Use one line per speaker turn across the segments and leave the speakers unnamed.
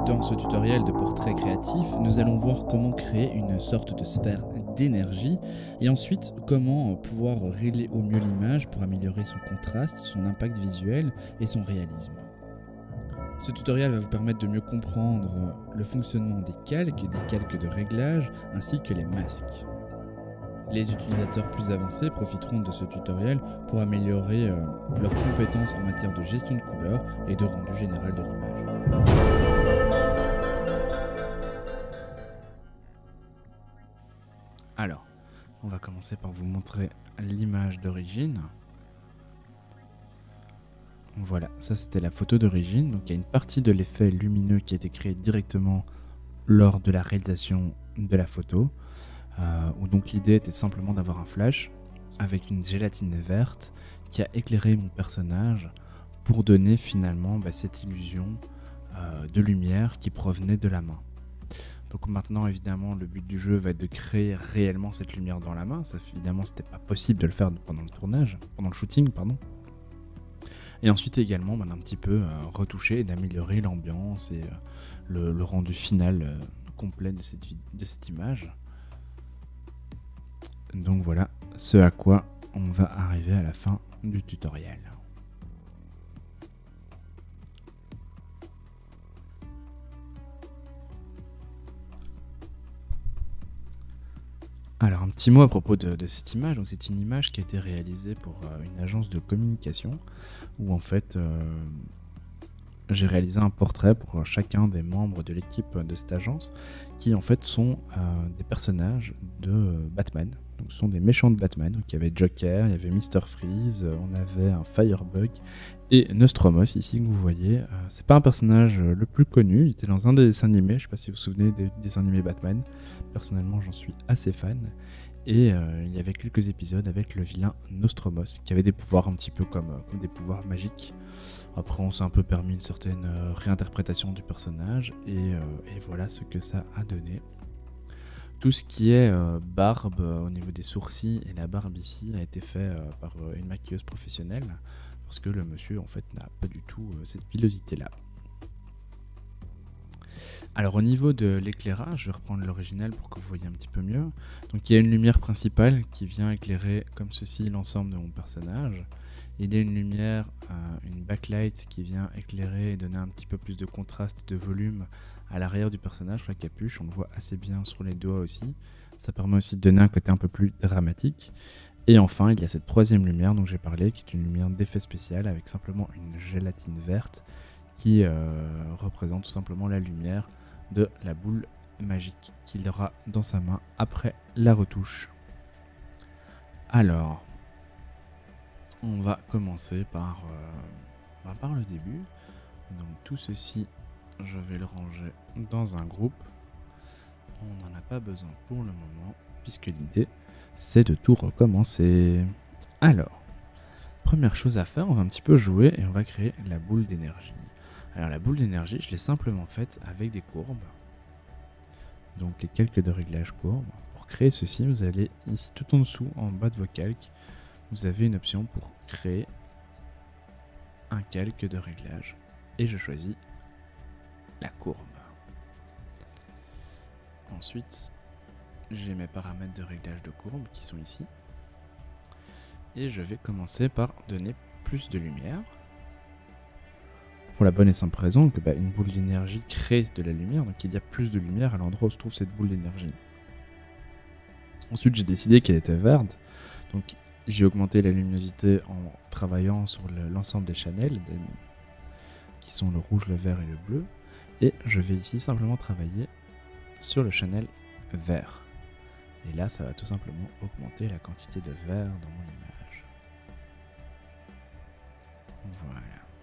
Dans ce tutoriel de portrait créatif, nous allons voir comment créer une sorte de sphère d'énergie et ensuite comment pouvoir régler au mieux l'image pour améliorer son contraste, son impact visuel et son réalisme. Ce tutoriel va vous permettre de mieux comprendre le fonctionnement des calques de réglage ainsi que les masques. Les utilisateurs plus avancés profiteront de ce tutoriel pour améliorer leurs compétences en matière de gestion de couleurs et de rendu général de l'image. Alors, on va commencer par vous montrer l'image d'origine. Voilà, ça c'était la photo d'origine. Donc il y a une partie de l'effet lumineux qui a été créé directement lors de la réalisation de la photo. Où donc l'idée était simplement d'avoir un flash avec une gélatine verte qui a éclairé mon personnage pour donner finalement cette illusion de lumière qui provenait de la main. Donc maintenant évidemment le but du jeu va être de créer réellement cette lumière dans la main. Ça évidemment c'était pas possible de le faire pendant le tournage, pendant le shooting pardon. Et ensuite également d'un petit peu retoucher et d'améliorer l'ambiance et le rendu final complet de cette image. Donc voilà ce à quoi on va arriver à la fin du tutoriel. Alors un petit mot à propos de cette image. Donc c'est une image qui a été réalisée pour une agence de communication où en fait j'ai réalisé un portrait pour chacun des membres de l'équipe de cette agence qui en fait sont des personnages de Batman. Donc ce sont des méchants de Batman. Donc il y avait Joker, il y avait Mr. Freeze, on avait un Firebug et Nostromos ici que vous voyez. C'est pas un personnage le plus connu, il était dans un des dessins animés, je sais pas si vous vous souvenez des dessins animés Batman. Personnellement j'en suis assez fan. Et il y avait quelques épisodes avec le vilain Nostromos qui avait des pouvoirs un petit peu comme des pouvoirs magiques. Après on s'est un peu permis une certaine réinterprétation du personnage et voilà ce que ça a donné. Tout ce qui est barbe au niveau des sourcils et la barbe ici a été fait par une maquilleuse professionnelle parce que le monsieur en fait n'a pas du tout cette pilosité là. Alors au niveau de l'éclairage, je vais reprendre l'original pour que vous voyez un petit peu mieux. Donc il y a une lumière principale qui vient éclairer comme ceci l'ensemble de mon personnage. Il y a une lumière, une backlight qui vient éclairer et donner un petit peu plus de contraste et de volume à l'arrière du personnage, sur la capuche. On le voit assez bien sur les doigts aussi. Ça permet aussi de donner un côté un peu plus dramatique. Et enfin, il y a cette troisième lumière dont j'ai parlé, qui est une lumière d'effet spécial avec simplement une gélatine verte qui représente tout simplement la lumière de la boule magique qu'il aura dans sa main après la retouche. Alors, on va commencer par le début. Donc tout ceci, je vais le ranger dans un groupe. On n'en a pas besoin pour le moment, puisque l'idée, c'est de tout recommencer. Alors, première chose à faire, on va un petit peu jouer et on va créer la boule d'énergie. Alors la boule d'énergie, je l'ai simplement faite avec des courbes. Donc les calques de réglage courbes. Pour créer ceci, vous allez ici tout en dessous, en bas de vos calques, vous avez une option pour créer un calque de réglage. Et je choisis la courbe. Ensuite, j'ai mes paramètres de réglage de courbe qui sont ici. Et je vais commencer par donner plus de lumière. Pour la bonne et simple raison que une boule d'énergie crée de la lumière, donc il y a plus de lumière à l'endroit où se trouve cette boule d'énergie. Ensuite, j'ai décidé qu'elle était verte, donc j'ai augmenté la luminosité en travaillant sur l'ensemble des channels, qui sont le rouge, le vert et le bleu, et je vais ici simplement travailler sur le channel vert. Et là, ça va tout simplement augmenter la quantité de vert dans mon image. Voilà.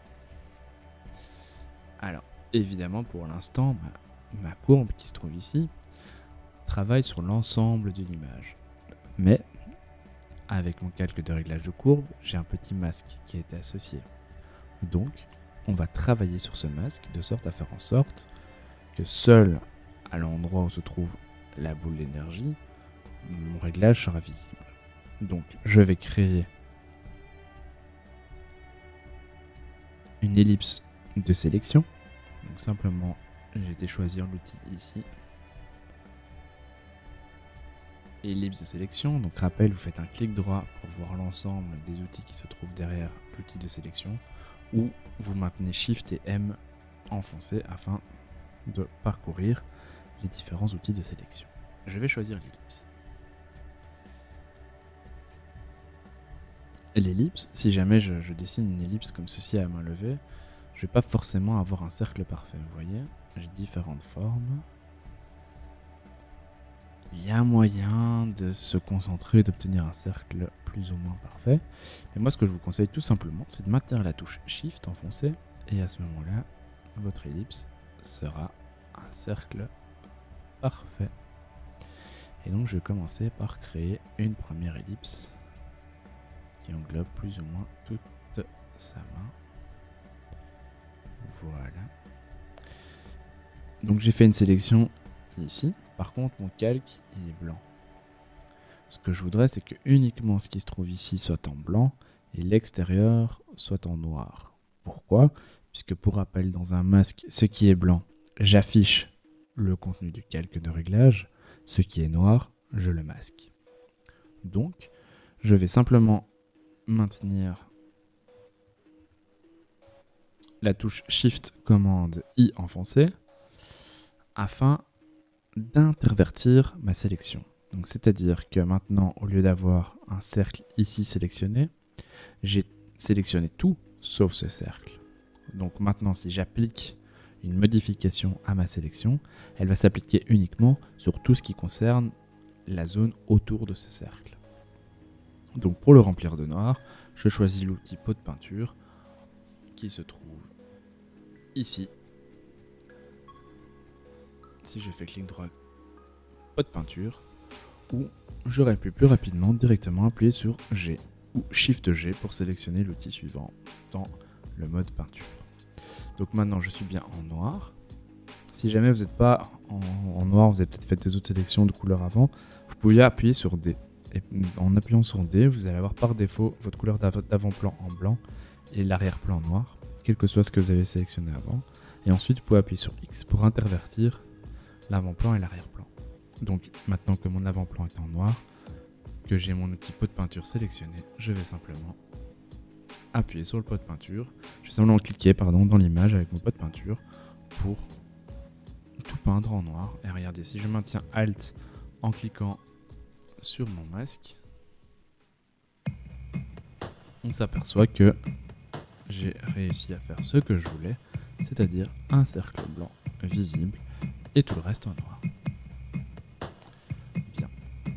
Alors, évidemment, pour l'instant, ma courbe qui se trouve ici travaille sur l'ensemble de l'image. Mais, avec mon calque de réglage de courbe, j'ai un petit masque qui a été associé. Donc, on va travailler sur ce masque de sorte à faire en sorte que seul à l'endroit où se trouve la boule d'énergie, mon réglage sera visible. Donc, je vais créer une ellipse de sélection. Donc simplement j'ai été choisir l'outil ici. Ellipse de sélection, donc rappel, vous faites un clic droit pour voir l'ensemble des outils qui se trouvent derrière l'outil de sélection, ou vous maintenez Shift et M enfoncé afin de parcourir les différents outils de sélection. Je vais choisir l'ellipse. L'ellipse, si jamais je dessine une ellipse comme ceci à main levée, je ne vais pas forcément avoir un cercle parfait, vous voyez, j'ai différentes formes. Il y a moyen de se concentrer et d'obtenir un cercle plus ou moins parfait. Mais moi, ce que je vous conseille tout simplement, c'est de maintenir la touche Shift enfoncée. Et à ce moment-là, votre ellipse sera un cercle parfait. Et donc, je vais commencer par créer une première ellipse qui englobe plus ou moins toute sa main. Voilà. Donc, j'ai fait une sélection ici. Par contre, mon calque, il est blanc. Ce que je voudrais, c'est que uniquement ce qui se trouve ici soit en blanc et l'extérieur soit en noir. Pourquoi ? Puisque pour rappel, dans un masque, ce qui est blanc, j'affiche le contenu du calque de réglage. Ce qui est noir, je le masque. Donc, je vais simplement maintenir la touche Shift commande I enfoncée afin d'intervertir ma sélection. Donc c'est-à-dire que maintenant, au lieu d'avoir un cercle ici sélectionné, j'ai sélectionné tout sauf ce cercle. Donc maintenant, si j'applique une modification à ma sélection, elle va s'appliquer uniquement sur tout ce qui concerne la zone autour de ce cercle. Donc pour le remplir de noir, je choisis l'outil pot de peinture qui se trouve ici. Si je fais clic droit, pot de peinture, ou j'aurais pu plus rapidement directement appuyer sur G ou Shift G pour sélectionner l'outil suivant dans le mode peinture. Donc maintenant je suis bien en noir. Si jamais vous n'êtes pas en noir, vous avez peut-être fait des autres sélections de couleurs avant, vous pouvez appuyer sur D. Et en appuyant sur D, vous allez avoir par défaut votre couleur d'avant-plan en blanc et l'arrière-plan en noir, quel que soit ce que vous avez sélectionné avant. Et ensuite, vous pouvez appuyer sur X pour intervertir l'avant-plan et l'arrière-plan. Donc maintenant que mon avant-plan est en noir, que j'ai mon outil pot de peinture sélectionné, je vais simplement appuyer sur le pot de peinture. Je vais simplement cliquer dans l'image avec mon pot de peinture pour tout peindre en noir. Et regardez, si je maintiens Alt en cliquant sur mon masque, on s'aperçoit que j'ai réussi à faire ce que je voulais, c'est-à-dire un cercle blanc visible et tout le reste en noir. Bien.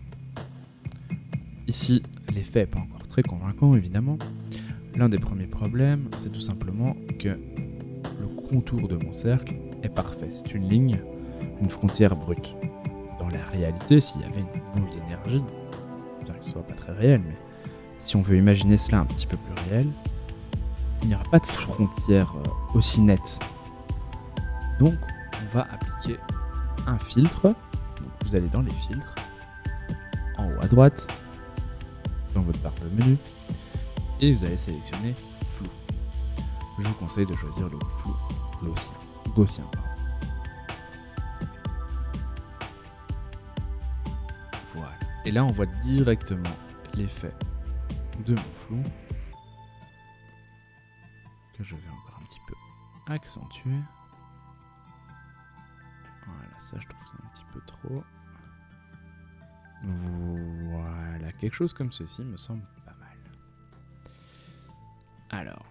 Ici, l'effet n'est pas encore très convaincant, évidemment. L'un des premiers problèmes, c'est tout simplement que le contour de mon cercle est parfait. C'est une ligne, une frontière brute. Dans la réalité, s'il y avait une boule d'énergie, bien que ce soit pas très réel, mais si on veut imaginer cela un petit peu plus réel, il n'y aura pas de frontière aussi nette. Donc, on va appliquer un filtre. Donc, vous allez dans les filtres, en haut à droite, dans votre barre de menu, et vous allez sélectionner flou. Je vous conseille de choisir le flou gaussien. Voilà. Et là, on voit directement l'effet de mon flou que je vais encore un petit peu accentuer. Voilà, ça je trouve ça un petit peu trop. Voilà, quelque chose comme ceci me semble pas mal. Alors,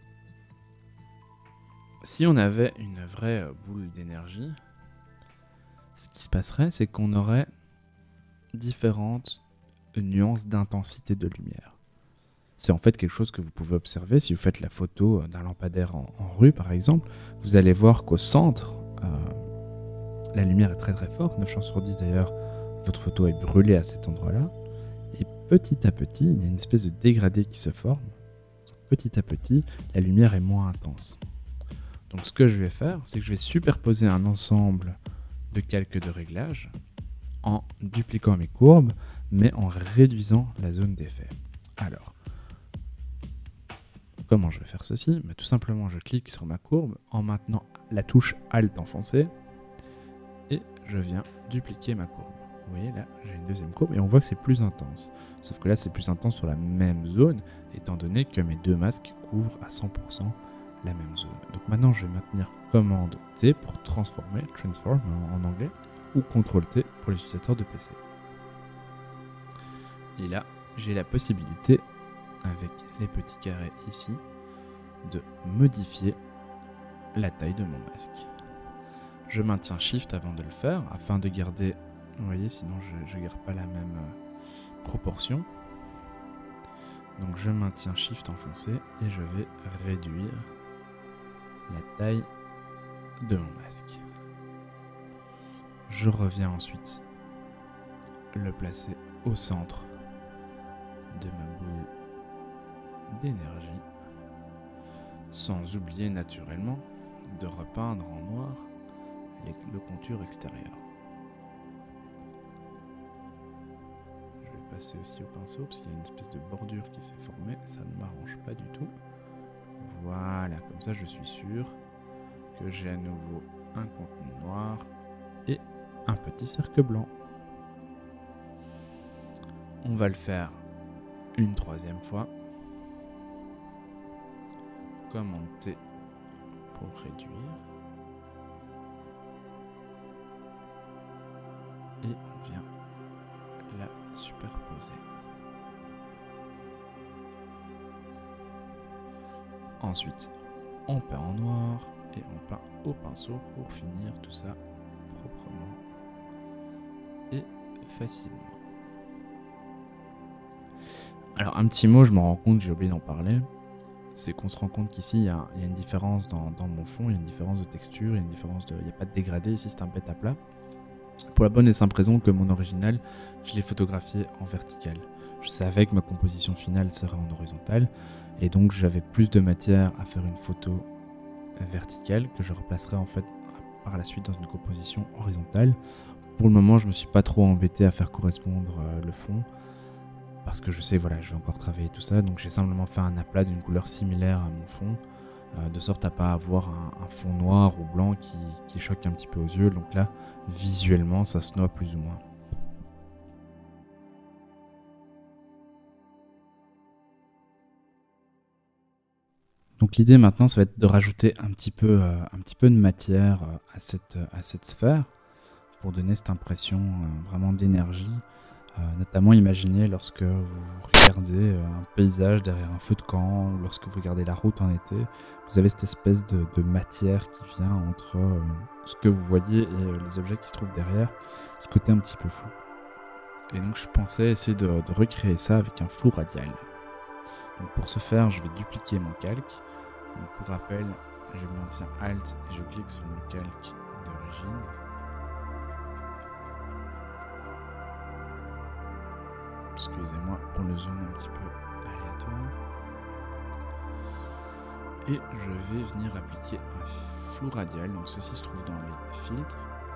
si on avait une vraie boule d'énergie, ce qui se passerait, c'est qu'on aurait différentes nuances d'intensité de lumière. C'est en fait quelque chose que vous pouvez observer si vous faites la photo d'un lampadaire en rue par exemple. Vous allez voir qu'au centre, la lumière est très très forte, 9 chances sur 10 d'ailleurs, votre photo est brûlée à cet endroit-là. Et petit à petit, il y a une espèce de dégradé qui se forme. Petit à petit, la lumière est moins intense. Donc ce que je vais faire, c'est que je vais superposer un ensemble de calques de réglage en dupliquant mes courbes, mais en réduisant la zone d'effet. Alors, comment je vais faire ceci? Tout simplement, je clique sur ma courbe en maintenant la touche Alt enfoncée et je viens dupliquer ma courbe. Vous voyez là, j'ai une deuxième courbe et on voit que c'est plus intense. Sauf que là, c'est plus intense sur la même zone, étant donné que mes deux masques couvrent à 100% la même zone. Donc maintenant, je vais maintenir commande T pour transformer, transform en anglais, ou CTRL T pour les utilisateurs de PC. Et là, j'ai la possibilité, avec les petits carrés ici, de modifier la taille de mon masque. Je maintiens Shift avant de le faire, afin de garder, vous voyez, sinon je ne garde pas la même proportion. Donc je maintiens Shift enfoncé et je vais réduire la taille de mon masque. Je reviens ensuite le placer au centre de ma boule d'énergie, sans oublier naturellement de repeindre en noir le contour extérieur. Je vais passer aussi au pinceau parce qu'il y a une espèce de bordure qui s'est formée, ça ne m'arrange pas du tout. Voilà, comme ça je suis sûr que j'ai à nouveau un contenu noir et un petit cercle blanc. On va le faire une troisième fois. Commande T pour réduire. Et on vient la superposer. Ensuite, on peint en noir et on peint au pinceau pour finir tout ça proprement et facilement. Alors un petit mot, je me rends compte, j'ai oublié d'en parler, c'est qu'on se rend compte qu'ici il y a une différence dans mon fond, il y a une différence de texture, il n'y a pas de dégradé, ici c'est un bête à plat. Pour la bonne et simple raison que mon original, je l'ai photographié en vertical. Je savais que ma composition finale serait en horizontale, et donc j'avais plus de matière à faire une photo verticale que je replacerai en fait par la suite dans une composition horizontale. Pour le moment, je me suis pas trop embêté à faire correspondre le fond, parce que je sais, voilà, je vais encore travailler tout ça, donc j'ai simplement fait un aplat d'une couleur similaire à mon fond, de sorte à pas avoir un fond noir ou blanc qui choque un petit peu aux yeux. Donc là, visuellement, ça se noie plus ou moins. Donc l'idée maintenant, ça va être de rajouter un petit peu de matière à cette sphère pour donner cette impression vraiment d'énergie. Notamment imaginez lorsque vous regardez un paysage derrière un feu de camp, ou lorsque vous regardez la route en été, vous avez cette espèce de matière qui vient entre ce que vous voyez et les objets qui se trouvent derrière, ce côté un petit peu flou. Et donc je pensais essayer de recréer ça avec un flou radial. Donc pour ce faire, je vais dupliquer mon calque. Donc pour rappel, je maintiens Alt et je clique sur mon calque d'origine. Excusez-moi pour le zoom un petit peu aléatoire. Et je vais venir appliquer un flou radial. Donc ceci se trouve dans les filtres.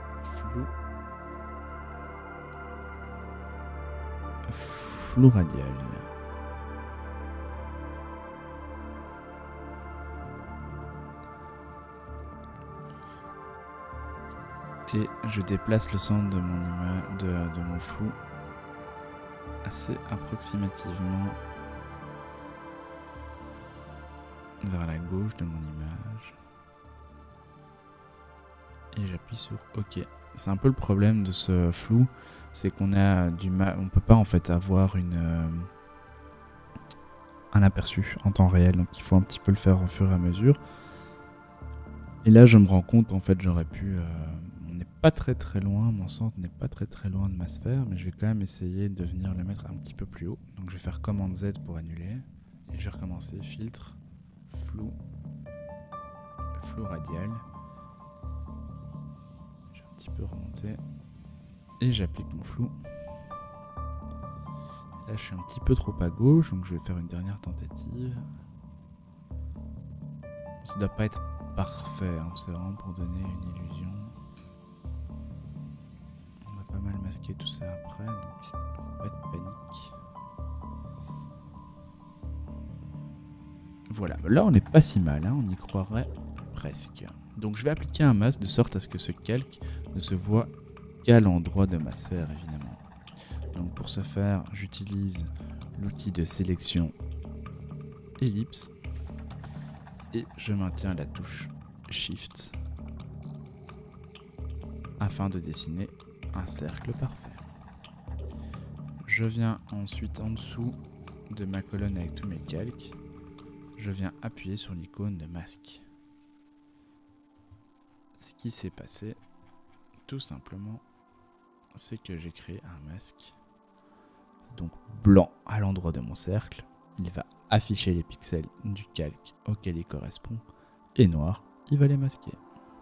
Flou radial. Et je déplace le centre de mon image, de mon flou assez approximativement vers la gauche de mon image. Et j'appuie sur OK. C'est un peu le problème de ce flou, c'est qu'on a du mal, on peut pas en fait avoir un aperçu en temps réel, donc il faut un petit peu le faire au fur et à mesure. Et là je me rends compte, en fait j'aurais pu, on n'est pas très loin, mon centre n'est pas très loin de ma sphère, mais je vais quand même essayer de venir le mettre un petit peu plus haut. Donc je vais faire commande Z pour annuler, et je vais recommencer, filtre, flou radial. Je vais un petit peu remonter, et j'applique mon flou. Là je suis un petit peu trop à gauche, donc je vais faire une dernière tentative. Ça doit pas être parfait, hein, c'est vraiment pour donner une illusion. On va pas mal masquer tout ça après, donc pas de panique. Voilà, là on n'est pas si mal, hein, on y croirait presque. Donc je vais appliquer un masque de sorte à ce que ce calque ne se voit qu'à l'endroit de ma sphère, évidemment. Donc pour ce faire, j'utilise l'outil de sélection ellipse et je maintiens la touche Shift afin de dessiner un cercle parfait. Je viens ensuite en dessous de ma colonne avec tous mes calques, je viens appuyer sur l'icône de masque. Ce qui s'est passé, tout simplement, c'est que j'ai créé un masque, donc blanc à l'endroit de mon cercle, il va afficher les pixels du calque auquel il correspond, et noir, il va les masquer.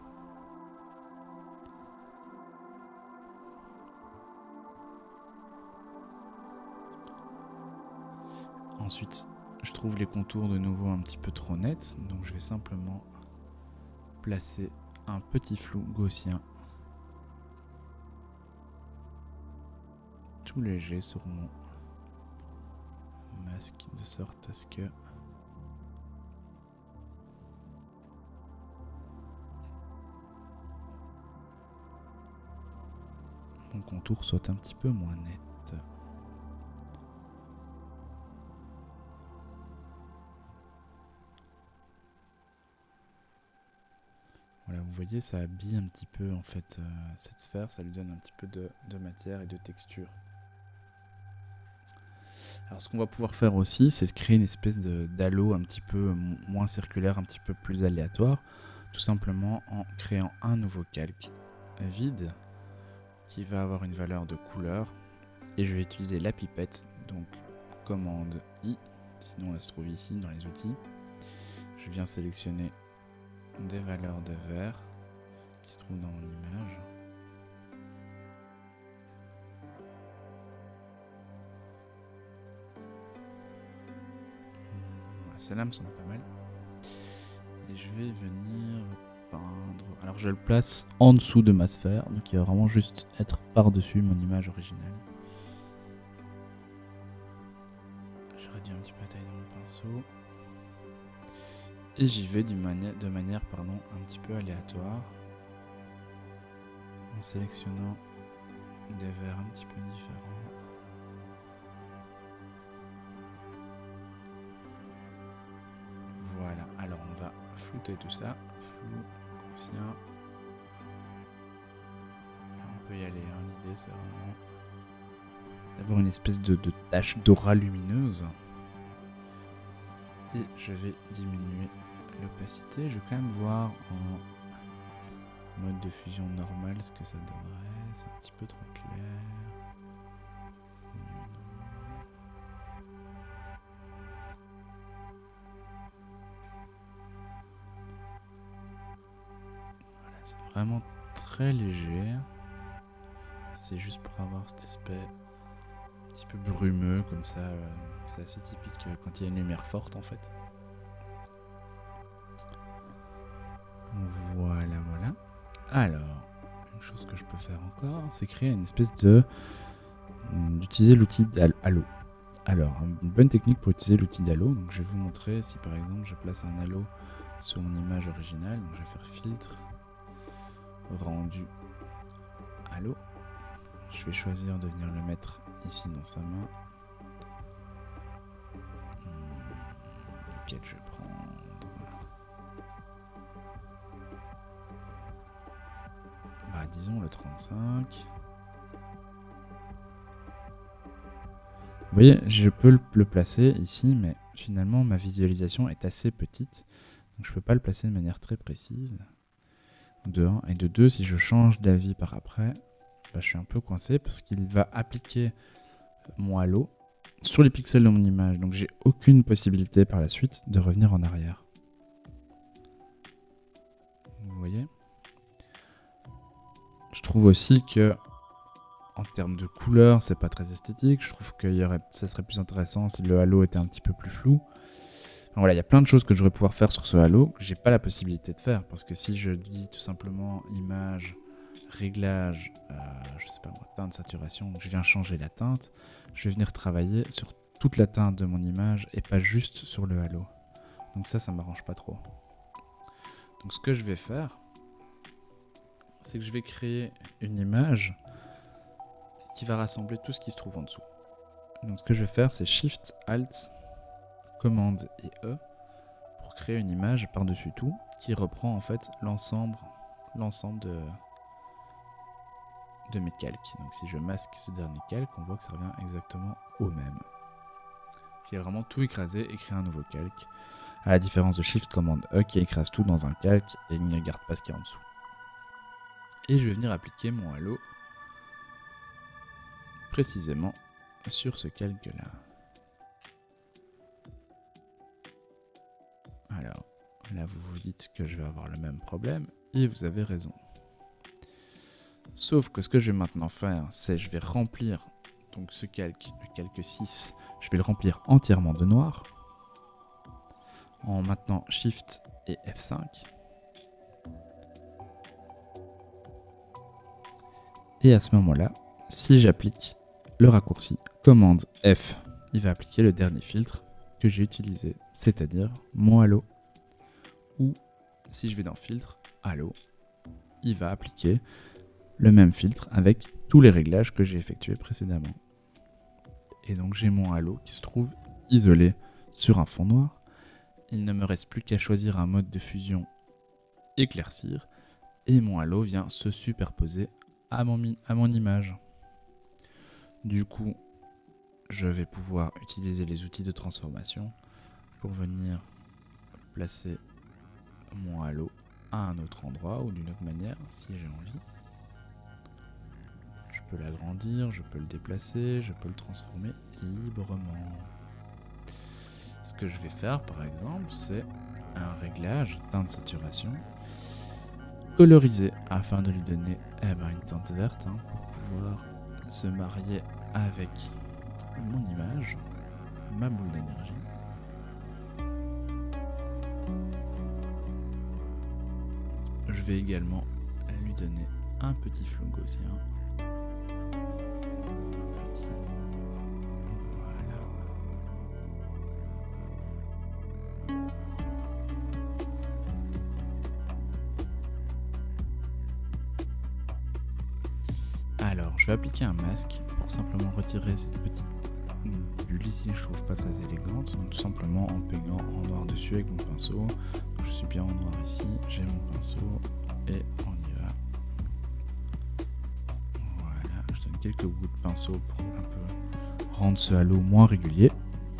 Ensuite, je trouve les contours de nouveau un petit peu trop nets, donc je vais simplement placer un petit flou gaussien tout léger sur mon masque de sorte à ce que mon contour soit un petit peu moins net. Voilà, vous voyez, ça habille un petit peu en fait cette sphère, ça lui donne un petit peu de matière et de texture. Alors ce qu'on va pouvoir faire aussi, c'est créer une espèce d'halo un petit peu moins circulaire, un petit peu plus aléatoire, tout simplement en créant un nouveau calque vide qui va avoir une valeur de couleur, et je vais utiliser la pipette, donc commande I, sinon elle se trouve ici dans les outils. Je viens sélectionner des valeurs de vert qui se trouvent dans mon image. Celles-là me semblent pas mal. Et je vais venir peindre. Alors je le place en dessous de ma sphère, donc il va vraiment juste être par-dessus mon image originale. Je réduis un petit peu la taille de mon pinceau. Et j'y vais de manière un petit peu aléatoire, en sélectionnant des verts un petit peu différents. Voilà, alors on va flouter tout ça, flou, gaussien. On peut y aller, hein. L'idée c'est vraiment d'avoir une espèce de tache d'aura lumineuse. Et je vais diminuer l'opacité. Je vais quand même voir en mode de fusion normale ce que ça donnerait. C'est un petit peu trop clair. Voilà, c'est vraiment très léger. C'est juste pour avoir cet aspect un petit peu brumeux comme ça. C'est assez typique quand il y a une lumière forte en fait. Voilà, voilà. Alors, une chose que je peux faire encore, c'est créer une espèce d'utiliser l'outil d'halo. Alors, une bonne technique pour utiliser l'outil d'halo, donc je vais vous montrer si par exemple je place un halo sur mon image originale. Donc je vais faire filtre, rendu, halo. Je vais choisir de venir le mettre ici dans sa main. Lequel je vais prendre. Bah, disons le 35. Vous voyez, je peux le placer ici, mais finalement ma visualisation est assez petite, donc je ne peux pas le placer de manière très précise. De 1 et de 2, si je change d'avis par après, bah, je suis un peu coincé parce qu'il va appliquer mon halo sur les pixels de mon image, donc j'ai aucune possibilité par la suite de revenir en arrière. Vous voyez ? Je trouve aussi que en termes de couleur, c'est pas très esthétique. Je trouve que ça serait plus intéressant si le halo était un petit peu plus flou. Enfin, voilà, il y a plein de choses que je devrais pouvoir faire sur ce halo que j'ai pas la possibilité de faire, parce que si je dis tout simplement image, réglage, je sais pas moi, teinte, saturation, je viens changer la teinte, je vais venir travailler sur toute la teinte de mon image et pas juste sur le halo. Donc ça m'arrange pas trop. Donc ce que je vais faire, c'est que je vais créer une image qui va rassembler tout ce qui se trouve en dessous. Donc ce que je vais faire, c'est Shift, Alt, Commande et E pour créer une image par-dessus tout qui reprend en fait l'ensemble de mes calques. Donc si je masque ce dernier calque, on voit que ça revient exactement au même. Qui a vraiment tout écrasé et créé un nouveau calque. À la différence de Shift Command E qui écrase tout dans un calque et il ne regarde pas ce qu'il y a en dessous. Et je vais venir appliquer mon halo précisément sur ce calque là. Alors là vous vous dites que je vais avoir le même problème et vous avez raison. Sauf que ce que je vais maintenant faire, c'est je vais remplir donc ce calque, le calque 6, je vais le remplir entièrement de noir en maintenant Shift et F5. Et à ce moment-là, si j'applique le raccourci commande F, il va appliquer le dernier filtre que j'ai utilisé, c'est-à-dire mon halo. Ou si je vais dans filtre, halo, il va appliquer le même filtre avec tous les réglages que j'ai effectués précédemment. Et donc j'ai mon halo qui se trouve isolé sur un fond noir. Il ne me reste plus qu'à choisir un mode de fusion éclaircir et mon halo vient se superposer à mon image. Du coup, je vais pouvoir utiliser les outils de transformation pour venir placer mon halo à un autre endroit ou d'une autre manière si j'ai envie. Je peux l'agrandir, je peux le déplacer, je peux le transformer librement. Ce que je vais faire par exemple, c'est un réglage teinte de saturation colorisé afin de lui donner une teinte verte pour pouvoir se marier avec mon image, ma boule d'énergie. Je vais également lui donner un petit flou gaussien. Voilà. Alors, je vais appliquer un masque pour simplement retirer cette petite bulle ici que je trouve pas très élégante. Donc tout simplement en peignant en noir dessus avec mon pinceau. Donc, je suis bien en noir ici, j'ai mon pinceau et on y va. Voilà, je donne quelques bouts de pinceau pour un peu rendre ce halo moins régulier.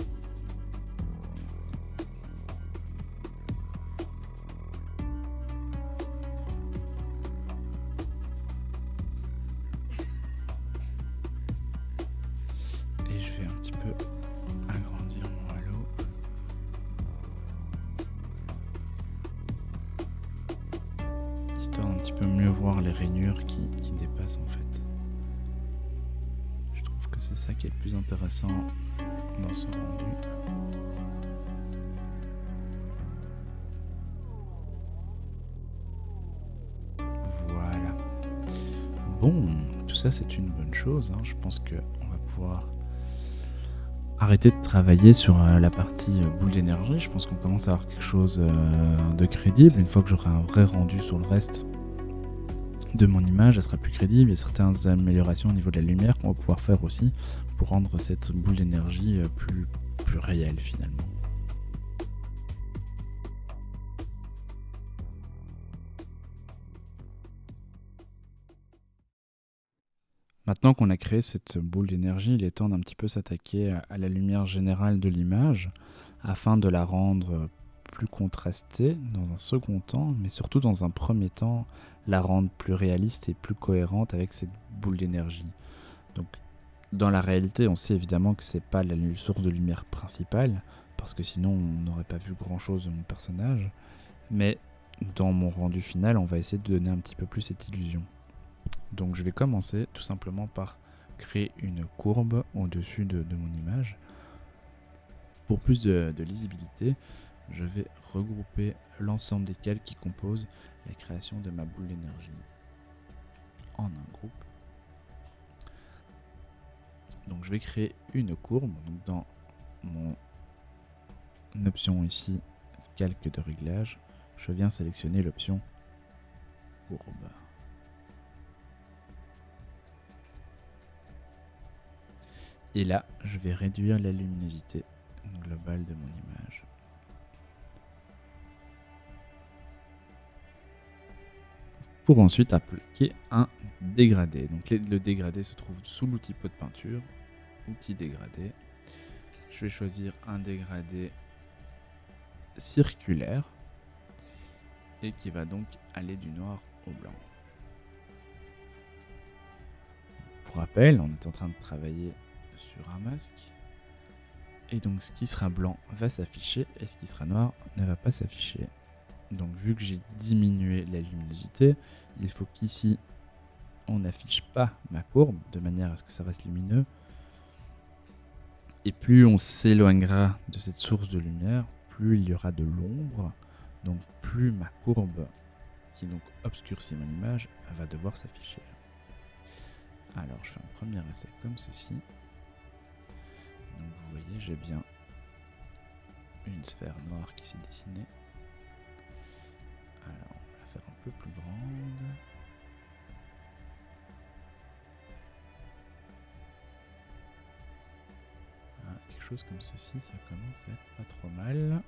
Et je vais un petit peu agrandir mon halo. Histoire d'un petit peu mieux voir les rainures qui dépassent en fait. Je trouve que c'est ça qui est le plus intéressant dans ce rendu. Voilà. Bon, tout ça c'est une bonne chose. Je pense qu'on va pouvoir arrêter de travailler sur la partie boule d'énergie. Je pense qu'on commence à avoir quelque chose de crédible. Une fois que j'aurai un vrai rendu sur le reste de mon image, elle sera plus crédible. Il y a certaines améliorations au niveau de la lumière qu'on va pouvoir faire aussi pour rendre cette boule d'énergie plus réelle finalement. Maintenant qu'on a créé cette boule d'énergie, il est temps d'un petit peu s'attaquer à la lumière générale de l'image afin de la rendre plus contrastée dans un second temps, mais surtout dans un premier temps, la rendre plus réaliste et plus cohérente avec cette boule d'énergie. Donc, dans la réalité, on sait évidemment que c'est pas la source de lumière principale, parce que sinon on n'aurait pas vu grand chose de mon personnage, mais dans mon rendu final, on va essayer de donner un petit peu plus cette illusion. Donc je vais commencer tout simplement par créer une courbe au-dessus de mon image. Pour plus de lisibilité, je vais regrouper l'ensemble des calques qui composent la création de ma boule d'énergie en un groupe. Donc je vais créer une courbe. Donc dans mon option ici, calque de réglage, je viens sélectionner l'option courbe. Et là, je vais réduire la luminosité globale de mon image. Pour ensuite appliquer un dégradé. Donc le dégradé se trouve sous l'outil pot de peinture, outil dégradé. Je vais choisir un dégradé circulaire et qui va donc aller du noir au blanc. Pour rappel, on est en train de travailler sur un masque et donc ce qui sera blanc va s'afficher et ce qui sera noir ne va pas s'afficher. Donc vu que j'ai diminué la luminosité, il faut qu'ici on n'affiche pas ma courbe de manière à ce que ça reste lumineux. Et plus on s'éloignera de cette source de lumière, plus il y aura de l'ombre, donc plus ma courbe, qui donc obscurcit mon image, va devoir s'afficher. Alors je fais un premier essai comme ceci. Donc vous voyez, j'ai bien une sphère noire qui s'est dessinée. Alors on va la faire un peu plus grande. Quelque chose comme ceci, ça commence à être pas trop mal.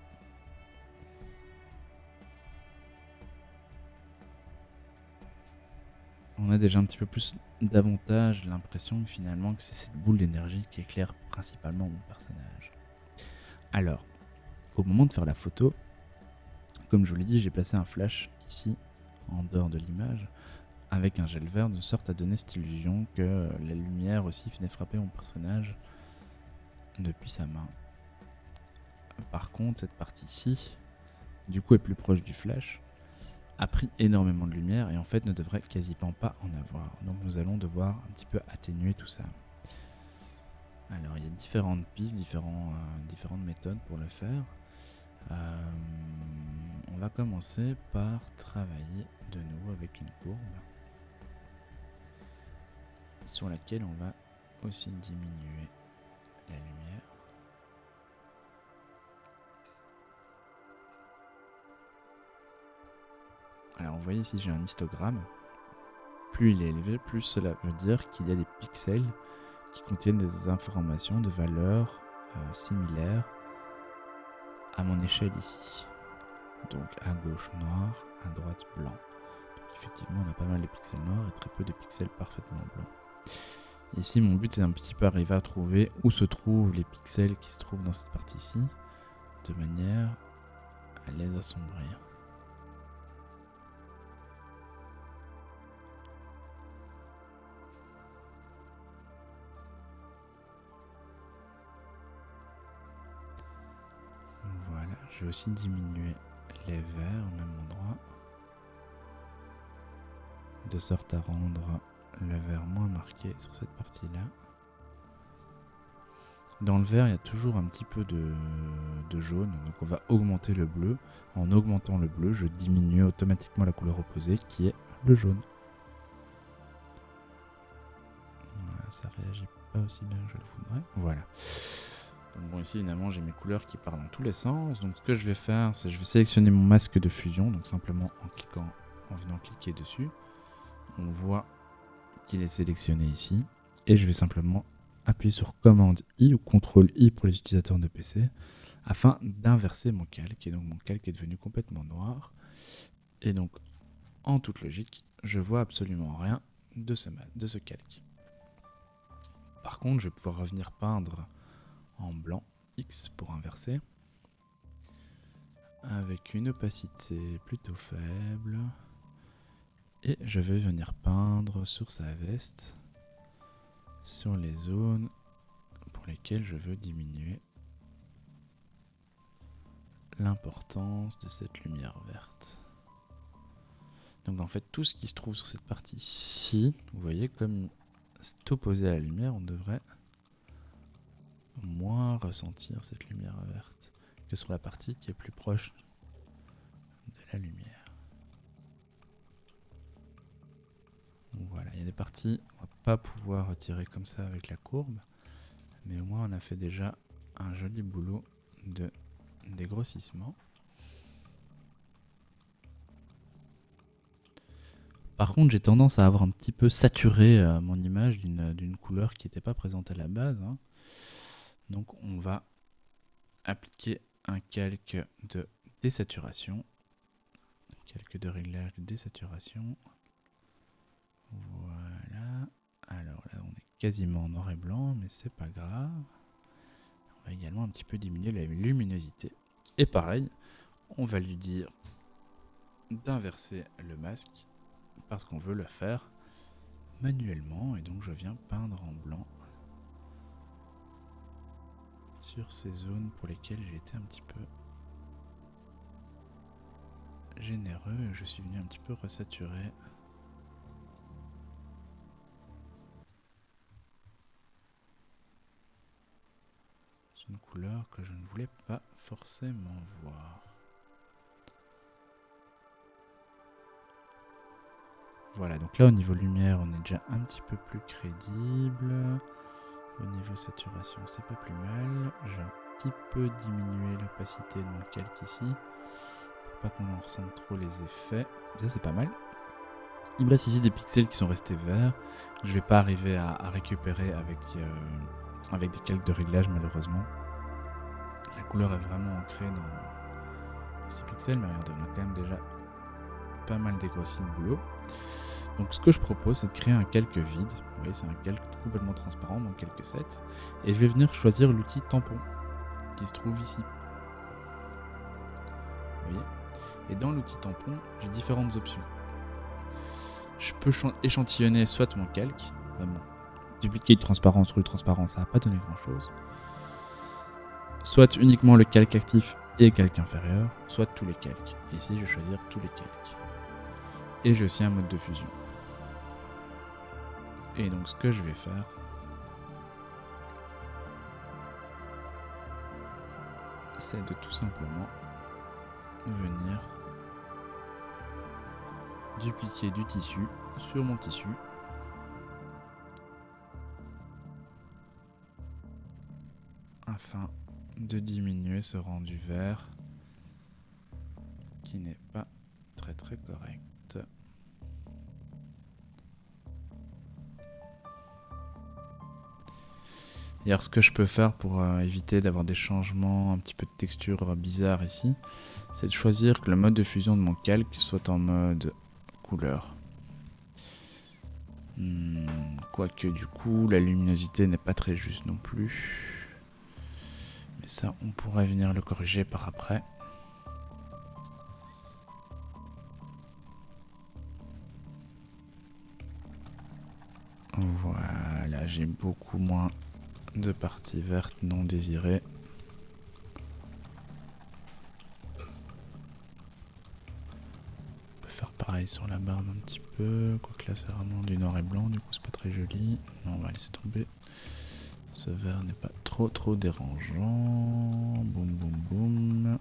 On a déjà un petit peu plus davantage l'impression finalement que c'est cette boule d'énergie qui éclaire principalement mon personnage. Alors, au moment de faire la photo, comme je vous l'ai dit, j'ai placé un flash ici, en dehors de l'image, avec un gel vert de sorte à donner cette illusion que la lumière aussi venait frapper mon personnage depuis sa main. Par contre, cette partie-ci, du coup, est plus proche du flash, a pris énormément de lumière et en fait ne devrait quasiment pas en avoir. Donc nous allons devoir un petit peu atténuer tout ça. Alors il y a différentes pistes, différentes méthodes pour le faire. On va commencer par travailler de nouveau avec une courbe sur laquelle on va aussi diminuer la lumière. Alors vous voyez ici j'ai un histogramme. Plus il est élevé, plus cela veut dire qu'il y a des pixels qui contiennent des informations de valeurs similaires à mon échelle ici. Donc à gauche noir, à droite blanc. Donc effectivement on a pas mal de pixels noirs et très peu de pixels parfaitement blancs. Ici mon but c'est un petit peu arriver à trouver où se trouvent les pixels qui se trouvent dans cette partie-ci, de manière à les assombrir. Voilà, je vais aussi diminuer les verts au même endroit, de sorte à rendre le vert moins marqué sur cette partie-là. Dans le vert, il y a toujours un petit peu de jaune, donc on va augmenter le bleu. En augmentant le bleu, je diminue automatiquement la couleur opposée qui est le jaune. Ça réagit pas aussi bien que je le voudrais. Voilà. Donc bon, ici évidemment j'ai mes couleurs qui partent dans tous les sens. Donc ce que je vais faire, c'est que je vais sélectionner mon masque de fusion, donc simplement en venant cliquer dessus. On voit qu'il est sélectionné ici. Et je vais simplement appuyer sur commande I ou CTRL I pour les utilisateurs de PC afin d'inverser mon calque. Et donc mon calque est devenu complètement noir. Et donc en toute logique, je vois absolument rien de ce calque. Par contre, je vais pouvoir revenir peindre en blanc X pour inverser, avec une opacité plutôt faible, et je vais venir peindre sur sa veste, sur les zones pour lesquelles je veux diminuer l'importance de cette lumière verte. Donc en fait tout ce qui se trouve sur cette partie-ci, vous voyez comme c'est opposé à la lumière, on devrait moins ressentir cette lumière verte que sur la partie qui est plus proche de la lumière. Donc voilà, il y a des parties on va pas pouvoir retirer comme ça avec la courbe, mais au moins on a fait déjà un joli boulot de dégrossissement. Par contre, j'ai tendance à avoir un petit peu saturé mon image d'une couleur qui n'était pas présente à la base, hein. Donc on va appliquer un calque de désaturation, calque de réglage de désaturation. Voilà. Alors là, on est quasiment en noir et blanc, mais c'est pas grave. On va également un petit peu diminuer la luminosité. Et pareil, on va lui dire d'inverser le masque parce qu'on veut le faire manuellement. Et donc je viens peindre en blanc sur ces zones pour lesquelles j'ai été un petit peu généreux. Et je suis venu un petit peu resaturer. Une couleur que je ne voulais pas forcément voir. Voilà, donc là au niveau lumière on est déjà un petit peu plus crédible. Au niveau saturation c'est pas plus mal. J'ai un petit peu diminué l'opacité de mon calque ici pour pas qu'on en ressente trop les effets. Ça c'est pas mal. Il me reste ici des pixels qui sont restés verts. Je vais pas arriver à récupérer avec des calques de réglage malheureusement. La couleur est vraiment ancrée dans ces pixels, mais regardez, on a quand même déjà pas mal dégrossi le boulot. Donc ce que je propose, c'est de créer un calque vide. Vous voyez, c'est un calque complètement transparent, donc calque 7. Et je vais venir choisir l'outil tampon, qui se trouve ici. Vous voyez ? Et dans l'outil tampon, j'ai différentes options. Je peux échantillonner soit mon calque, vraiment, dupliquer le transparent sur le transparent, ça va pas donner grand chose. Soit uniquement le calque actif et le calque inférieur, soit tous les calques. Et ici, je vais choisir tous les calques. Et j'ai aussi un mode de fusion. Et donc, ce que je vais faire, c'est de tout simplement venir dupliquer du tissu sur mon tissu. Afin de diminuer ce rendu vert qui n'est pas très correct. Et alors ce que je peux faire pour éviter d'avoir des changements, un petit peu de texture bizarre ici, c'est de choisir que le mode de fusion de mon calque soit en mode couleur. Quoique du coup la luminosité n'est pas très juste non plus. Mais ça on pourrait venir le corriger par après. Voilà, j'ai beaucoup moins de parties vertes non désirées. On peut faire pareil sur la barbe un petit peu, quoique là c'est vraiment du noir et blanc, du coup c'est pas très joli. Non, on va laisser tomber. Ce vert n'est pas trop dérangeant. Boum boum boum.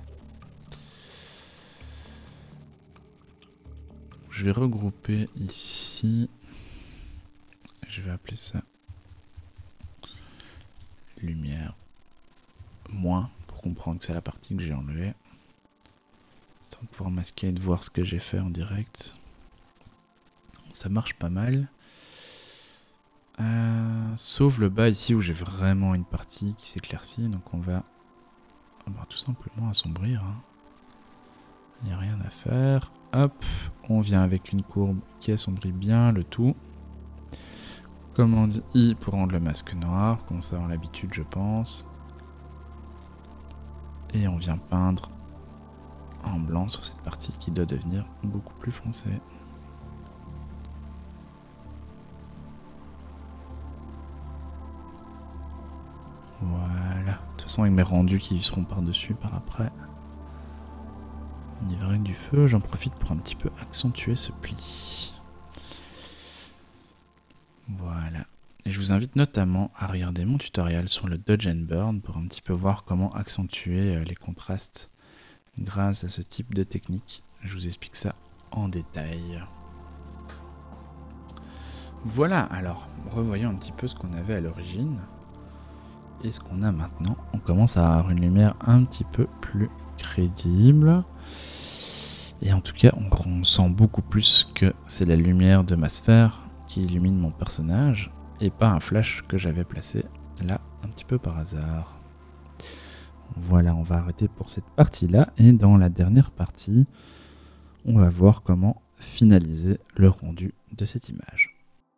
Je vais regrouper ici. Je vais appeler ça lumière moins pour comprendre que c'est la partie que j'ai enlevée. Pour pouvoir masquer et de voir ce que j'ai fait en direct. Ça marche pas mal. Sauf le bas ici où j'ai vraiment une partie qui s'éclaircit. Donc on va tout simplement assombrir. Il n'y a rien à faire. Hop, on vient avec une courbe qui assombrit bien le tout. Commande I pour rendre le masque noir, comme ça on a l'habitude je pense. Et on vient peindre en blanc sur cette partie qui doit devenir beaucoup plus foncée. Voilà, de toute façon avec mes rendus qui seront par-dessus par après. On y verra du feu, j'en profite pour un petit peu accentuer ce pli. Voilà. Et je vous invite notamment à regarder mon tutoriel sur le Dodge and Burn pour un petit peu voir comment accentuer les contrastes grâce à ce type de technique. Je vous explique ça en détail. Voilà, alors revoyons un petit peu ce qu'on avait à l'origine et ce qu'on a maintenant. On commence à avoir une lumière un petit peu plus crédible. Et en tout cas, on sent beaucoup plus que c'est la lumière de ma sphère qui illumine mon personnage et pas un flash que j'avais placé là un petit peu par hasard. Voilà, on va arrêter pour cette partie-là et dans la dernière partie, on va voir comment finaliser le rendu de cette image.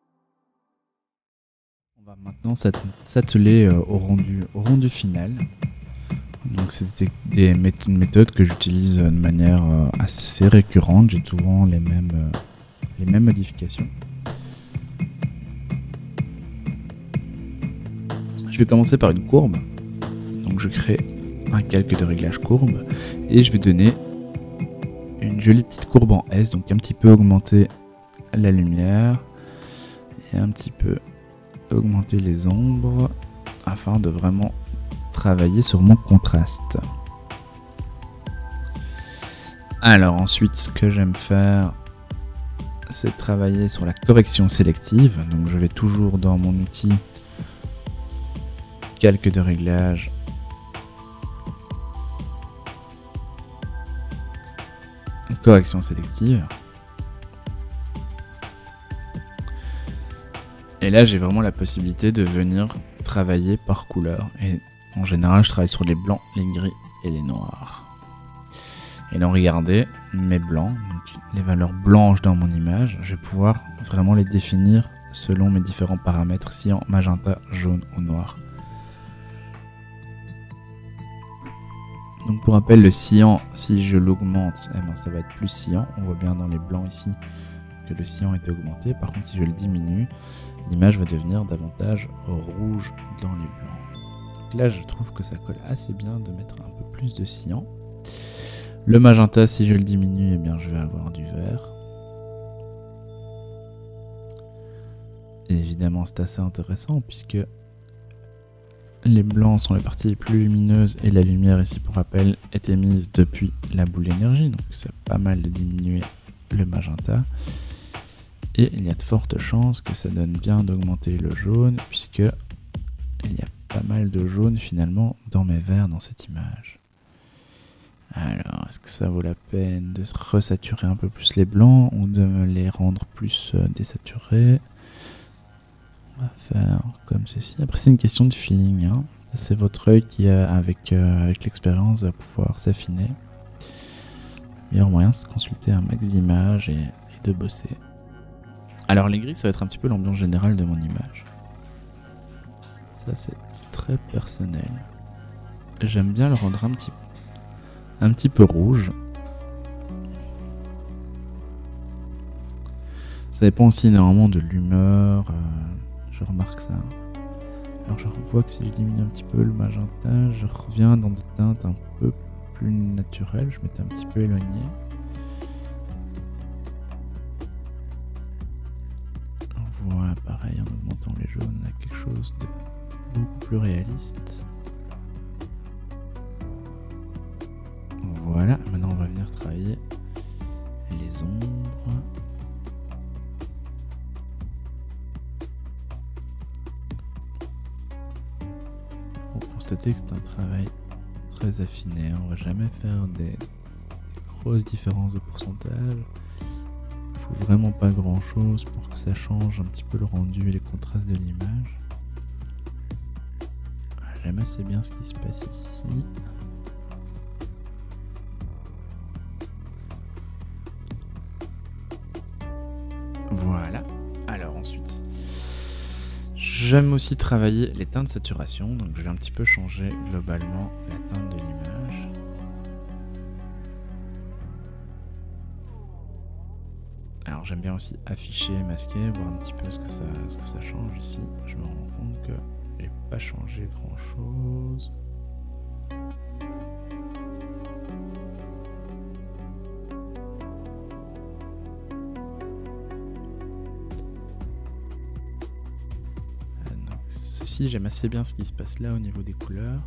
On va maintenant s'atteler au rendu final. Donc c'était une méthode que j'utilise de manière assez récurrente. J'ai souvent les mêmes modifications. Je vais commencer par une courbe. Donc je crée un calque de réglage courbe et je vais donner une jolie petite courbe en S, donc un petit peu augmenter la lumière et un petit peu augmenter les ombres afin de vraiment travailler sur mon contraste. Alors ensuite, ce que j'aime faire, c'est travailler sur la correction sélective. Donc je vais toujours dans mon outil calque de réglage, correction sélective. Et là, j'ai vraiment la possibilité de venir travailler par couleur. Et en général, je travaille sur les blancs, les gris et les noirs. Et là, regardez mes blancs, donc les valeurs blanches dans mon image. Je vais pouvoir vraiment les définir selon mes différents paramètres, cyan, magenta, jaune ou noir. Donc pour rappel, le cyan, si je l'augmente, ça va être plus cyan. On voit bien dans les blancs ici que le cyan était augmenté. Par contre, si je le diminue, l'image va devenir davantage rouge dans les blancs. Donc là, je trouve que ça colle assez bien de mettre un peu plus de cyan. Le magenta, si je le diminue, je vais avoir du vert. Et évidemment, c'est assez intéressant puisque les blancs sont les parties les plus lumineuses et la lumière ici, pour rappel, est émise depuis la boule d'énergie. Donc c'est pas mal de diminuer le magenta. Et il y a de fortes chances que ça donne bien d'augmenter le jaune puisque il y a pas mal de jaune finalement dans mes verts dans cette image. Alors, est-ce que ça vaut la peine de resaturer un peu plus les blancs ou de me les rendre plus désaturés? On va faire comme ceci. Après, c'est une question de feeling, hein. C'est votre œil qui, avec l'expérience, va pouvoir s'affiner. Le meilleur moyen, c'est de consulter un max d'images et de bosser. Alors, les gris, ça va être un petit peu l'ambiance générale de mon image. Ça, c'est très personnel. J'aime bien le rendre un petit peu rouge. Ça dépend aussi énormément de l'humeur. Je remarque ça. Alors je vois que si je diminue un petit peu le magenta, je reviens dans des teintes un peu plus naturelles. Je m'étais un petit peu éloigné. Voilà, pareil, en augmentant les jaunes, on a quelque chose de beaucoup plus réaliste. Voilà, maintenant on va venir travailler les ombres. Pour constater que c'est un travail très affiné, on va jamais faire des grosses différences de pourcentage. Il faut vraiment pas grand chose pour que ça change un petit peu le rendu et les contrastes de l'image. J'aime assez bien ce qui se passe ici. Voilà. Alors ensuite, j'aime aussi travailler les teintes de saturation, donc je vais un petit peu changer globalement la teinte de l'image. Alors j'aime bien aussi afficher, masquer, voir un petit peu ce que ça change ici. Je me rends compte que j'ai pas changé grand chose. Ceci, j'aime assez bien ce qui se passe là au niveau des couleurs.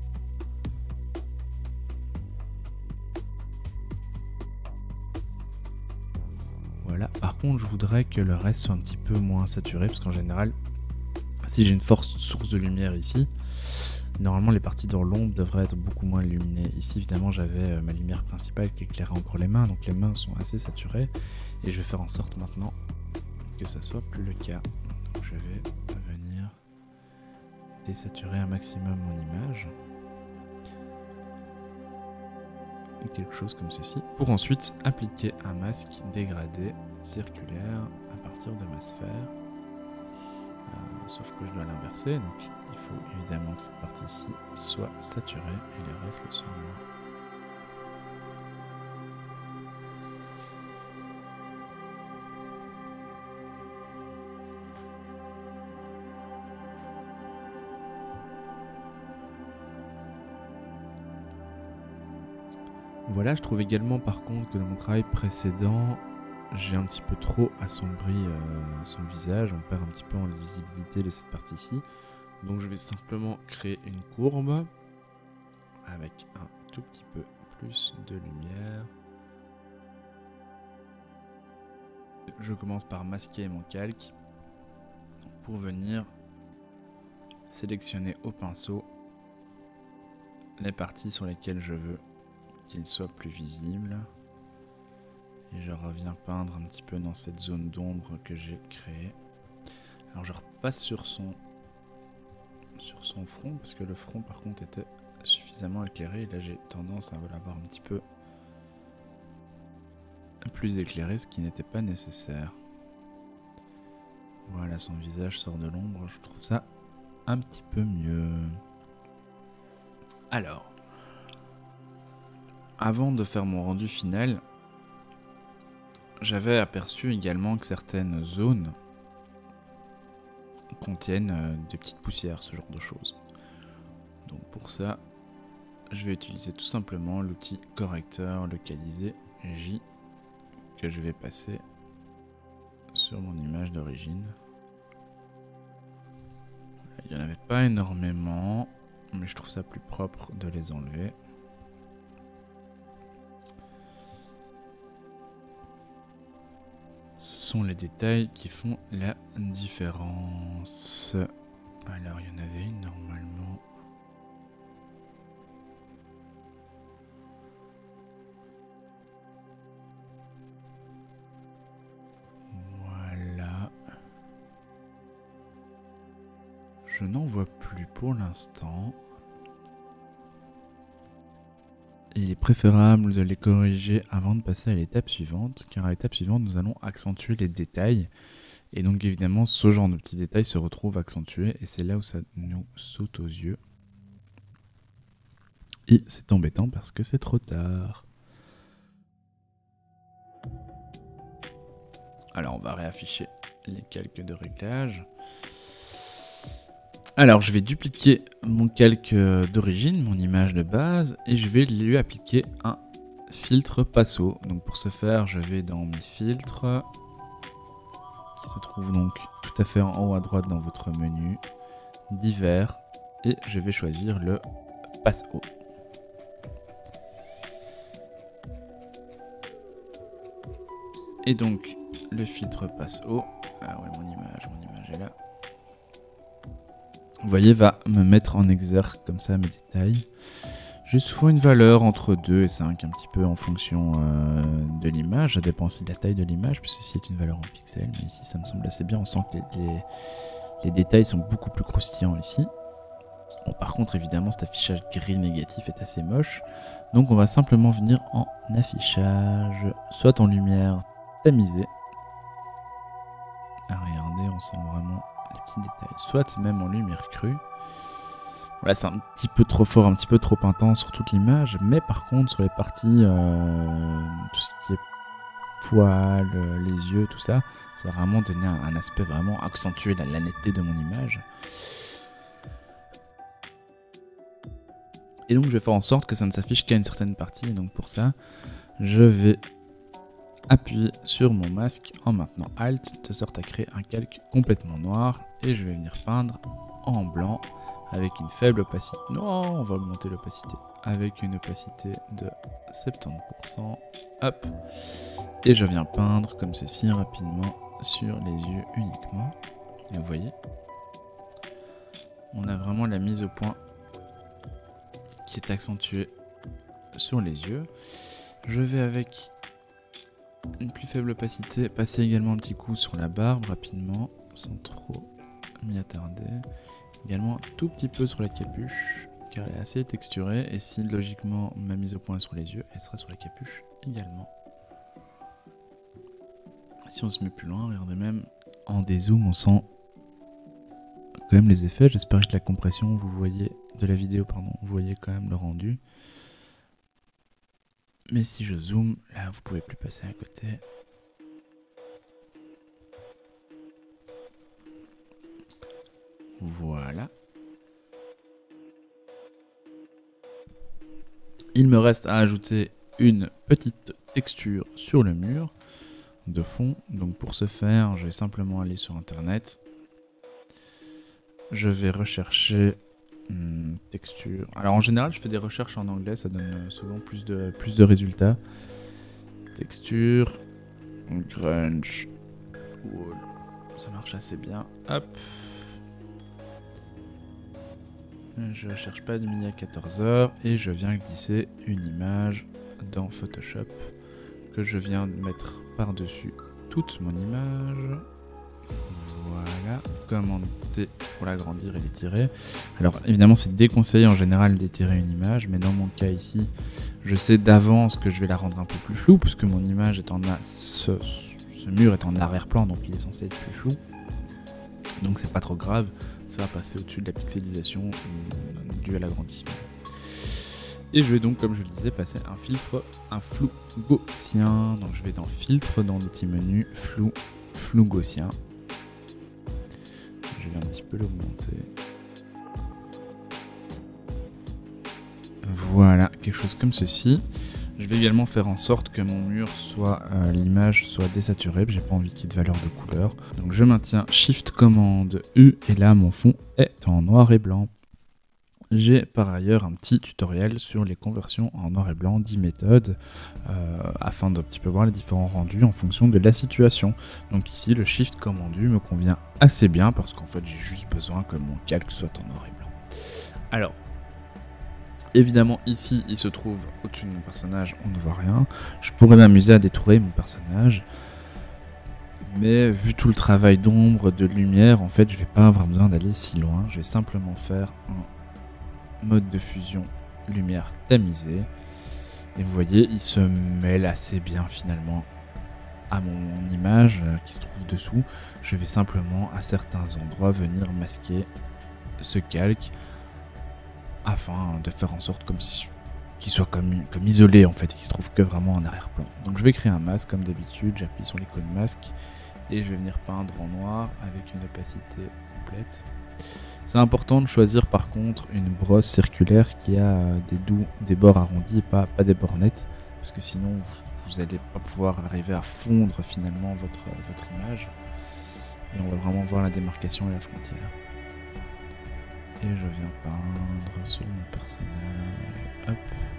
Voilà. Par contre, je voudrais que le reste soit un petit peu moins saturé parce qu'en général, si j'ai une forte source de lumière ici, Normalement les parties dans l'ombre devraient être beaucoup moins illuminées. Ici évidemment j'avais ma lumière principale qui éclairait encore les mains, donc les mains sont assez saturées. Et je vais faire en sorte maintenant que ça soit plus le cas. Donc je vais venir désaturer un maximum mon image. Quelque chose comme ceci, pour ensuite appliquer un masque dégradé circulaire à partir de ma sphère. Sauf que je dois l'inverser, donc il faut évidemment que cette partie-ci soit saturée et le reste le soit moins. Voilà, je trouve également par contre que dans mon travail précédent, j'ai un petit peu trop assombri son visage, on perd un petit peu en visibilité de cette partie-ci. Donc je vais simplement créer une courbe avec un tout petit peu plus de lumière. Je commence par masquer mon calque pour venir sélectionner au pinceau les parties sur lesquelles je veux qu'il soit plus visible. Et je reviens peindre un petit peu dans cette zone d'ombre que j'ai créée. Alors je repasse sur son front, parce que le front par contre était suffisamment éclairé. Et là j'ai tendance à l'avoir un petit peu plus éclairé, ce qui n'était pas nécessaire. Voilà, son visage sort de l'ombre, je trouve ça un petit peu mieux. Alors, avant de faire mon rendu final, j'avais aperçu également que certaines zones contiennent des petites poussières, ce genre de choses. Donc pour ça, je vais utiliser tout simplement l'outil correcteur localisé J que je vais passer sur mon image d'origine. Il n'y en avait pas énormément, mais je trouve ça plus propre de les enlever. Ce sont les détails qui font la différence. Alors, il y en avait une normalement. Voilà. Je n'en vois plus pour l'instant. Il est préférable de les corriger avant de passer à l'étape suivante, car à l'étape suivante, nous allons accentuer les détails. Et donc évidemment, ce genre de petits détails se retrouve accentué, et c'est là où ça nous saute aux yeux. Et c'est embêtant parce que c'est trop tard. Alors on va réafficher les calques de réglage. Alors je vais dupliquer mon calque d'origine, mon image de base, et je vais lui appliquer un filtre Passo. Donc pour ce faire, je vais dans mes filtres, qui se trouvent donc tout à fait en haut à droite dans votre menu, divers, et je vais choisir le Passo. Et donc le filtre Passo, ah ouais mon image est là. Vous voyez, va me mettre en exergue comme ça mes détails. J'ai souvent une valeur entre 2 et 5, un petit peu en fonction de l'image. Ça dépend aussi de la taille de l'image, puisque ceci est une valeur en pixels. Mais ici, ça me semble assez bien. On sent que les détails sont beaucoup plus croustillants ici. Bon, par contre, évidemment, cet affichage gris négatif est assez moche. Donc, on va simplement venir en affichage, soit en lumière tamisée. Ah, regardez, on sent vraiment les petits détails. Soit même en lumière crue. Voilà, c'est un petit peu trop fort, un petit peu trop intense sur toute l'image, mais par contre sur les parties, tout ce qui est poils, les yeux, tout ça, ça va vraiment donner un aspect vraiment accentué, la netteté de mon image. Et donc je vais faire en sorte que ça ne s'affiche qu'à une certaine partie, et donc pour ça, je vais appuyer sur mon masque en maintenant Alt, de sorte à créer un calque complètement noir, et je vais venir peindre en blanc, avec une faible opacité. Non, on va augmenter l'opacité. Avec une opacité de 70%. Hop. Et je viens peindre comme ceci rapidement sur les yeux uniquement. Et vous voyez, on a vraiment la mise au point qui est accentué sur les yeux. Je vais avec une plus faible opacité passer également un petit coup sur la barbe rapidement, sans trop m'y attarder. Également un tout petit peu sur la capuche, car elle est assez texturée, et si logiquement ma mise au point est sur les yeux, elle sera sur la capuche également. Si on se met plus loin, regardez même en dézoom, on sent quand même les effets. J'espère que la compression, vous voyez de la vidéo, pardon, vous voyez quand même le rendu. Mais si je zoome, là vous pouvez plus passer à côté. Voilà. Il me reste à ajouter une petite texture sur le mur de fond. Donc pour ce faire, je vais simplement aller sur internet. Je vais rechercher texture. Alors en général, je fais des recherches en anglais, ça donne souvent plus de résultats. Texture, grunge, wall. Ça marche assez bien. Hop. Je cherche pas de mini à 14h et je viens glisser une image dans Photoshop que je viens de mettre par-dessus toute mon image. Voilà, commande T pour l'agrandir et l'étirer. Alors évidemment c'est déconseillé en général d'étirer une image, mais dans mon cas ici, je sais d'avance que je vais la rendre un peu plus floue, puisque mon image est ce mur est en arrière-plan, donc il est censé être plus flou. Donc c'est pas trop grave, ça va passer au-dessus de la pixelisation due à l'agrandissement. Et je vais donc, comme je le disais, passer un flou gaussien. Donc je vais dans filtre, dans l'outil menu, flou gaussien. Je vais un petit peu l'augmenter. Voilà, quelque chose comme ceci. Je vais également faire en sorte que mon mur l'image soit désaturée, j'ai pas envie qu'il y ait de valeur de couleur. Donc je maintiens Shift commande U et là mon fond est en noir et blanc. J'ai par ailleurs un petit tutoriel sur les conversions en noir et blanc, 10 méthodes, afin d'un petit peu voir les différents rendus en fonction de la situation. Donc ici le Shift commande U me convient assez bien parce qu'en fait j'ai juste besoin que mon calque soit en noir et blanc. Alors, évidemment, ici, il se trouve au-dessus de mon personnage, on ne voit rien. Je pourrais m'amuser à détourer mon personnage. Mais vu tout le travail d'ombre, de lumière, en fait, je vais pas avoir besoin d'aller si loin. Je vais simplement faire un mode de fusion lumière tamisée. Et vous voyez, il se mêle assez bien finalement à mon image qui se trouve dessous. Je vais simplement, à certains endroits, venir masquer ce calque, afin de faire en sorte qu'il soit comme isolé en fait, qu'il se trouve que vraiment en arrière-plan. Donc je vais créer un masque comme d'habitude, j'appuie sur l'icône masque et je vais venir peindre en noir avec une opacité complète. C'est important de choisir par contre une brosse circulaire qui a des bords arrondis et pas des bords nets, parce que sinon vous n'allez pas pouvoir arriver à fondre finalement votre image, et on va vraiment voir la démarcation et la frontière. Et je viens peindre sur mon personnage, hop,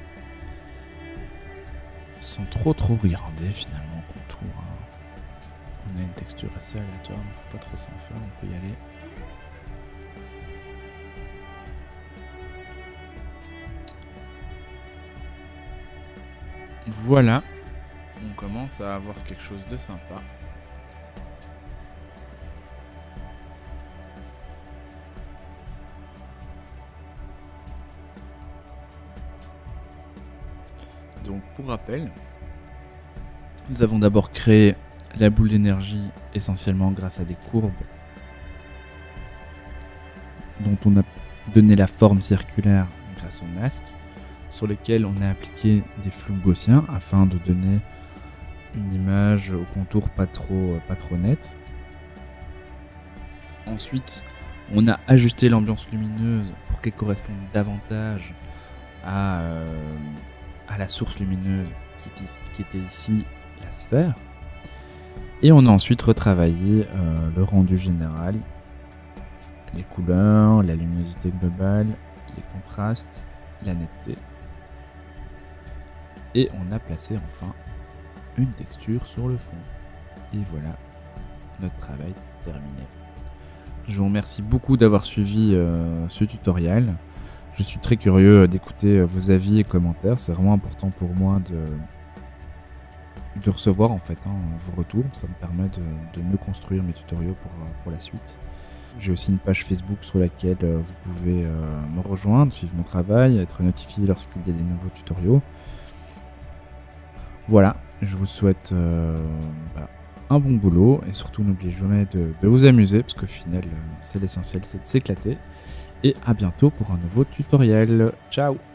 sans trop regarder finalement au contour. On a une texture assez aléatoire, mais faut pas trop s'en faire, on peut y aller. Voilà, on commence à avoir quelque chose de sympa. Donc pour rappel, nous avons d'abord créé la boule d'énergie essentiellement grâce à des courbes dont on a donné la forme circulaire grâce au masque, sur lesquels on a appliqué des flous gaussiens afin de donner une image au contour pas trop net. Ensuite, on a ajusté l'ambiance lumineuse pour qu'elle corresponde davantage à la source lumineuse qui était ici, la sphère. Et on a ensuite retravaillé le rendu général, les couleurs, la luminosité globale, les contrastes, la netteté. Et on a placé enfin une texture sur le fond. Et voilà, notre travail terminé. Je vous remercie beaucoup d'avoir suivi ce tutoriel. Je suis très curieux d'écouter vos avis et commentaires. C'est vraiment important pour moi de recevoir en fait vos retours. Ça me permet de mieux construire mes tutoriaux pour la suite. J'ai aussi une page Facebook sur laquelle vous pouvez me rejoindre, suivre mon travail, être notifié lorsqu'il y a des nouveaux tutoriaux. Voilà, je vous souhaite un bon boulot et surtout n'oubliez jamais de vous amuser parce qu'au final c'est l'essentiel, c'est de s'éclater. Et à bientôt pour un nouveau tutoriel. Ciao!